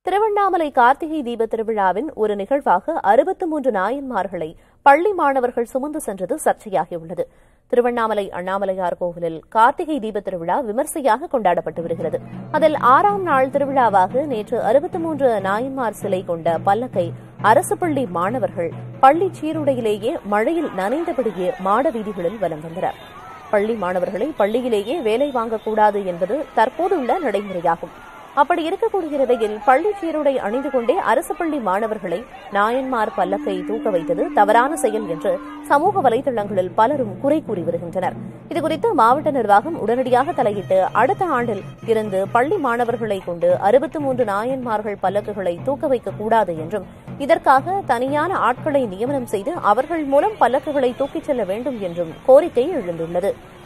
திருவண்ணாமலை கார்த்திகை தீப திருவிழாவின் ஒரு நிகழ்வாக 63 நாயன்மார்களை பள்ளி மாணவர்கள் சுமந்து சென்றது சர்ச்சையாகியுள்ளது. திருவண்ணாமலை அண்ணாமலையார் கோவிலில் கார்த்திகை தீப திருவிழா விமர்சையாக கொண்டாடப்பட்டு வருகிறது. அதில் 6ஆம் நாள் திருவிழாவாக நேற்று 63 நாயன்மார் சிலை கொண்ட பல்லக்கை அரசு பள்ளி மாணவர்கள் பள்ளி சீருடையிலேயே மழையில் நனைந்தபடியே மாட வீதிகளில் வலம் வந்தனர். பள்ளி மாணவர்களை பள்ளியிலேயே வேலை வாங்கக்கூடாது என்பது தற்போதுள்ள நடைமுறையாகும். அப்படி இருக்கக்கூடிய நிலையில் பள்ளி சீருடை அணிந்து கொண்டே அரசு பள்ளி மாணவர்களை நாயன்மார் பல்லக்கை தூக்க வைத்தது தவறான செயல் என்று சமூக வலைதளங்களில் பலரும் குறை கூறி வருகின்றனர். இதுகுறித்து மாவட்ட நிர்வாகம் உடனடியாக தலையிட்டு அடுத்த ஆண்டில் இருந்து பள்ளி மாணவர்களை கொண்டு 63 நாயன்மார்கள் பல்லக்குகளை தூக்க வைக்கக்கூடாது என்றும் இதற்காக தனியான ஆட்களை நியமனம் செய்து அவர்கள் மூலம் பல்லக்குகளை தூக்கிச் செல்ல வேண்டும் என்றும் கோரிக்கை எழுந்துள்ளது.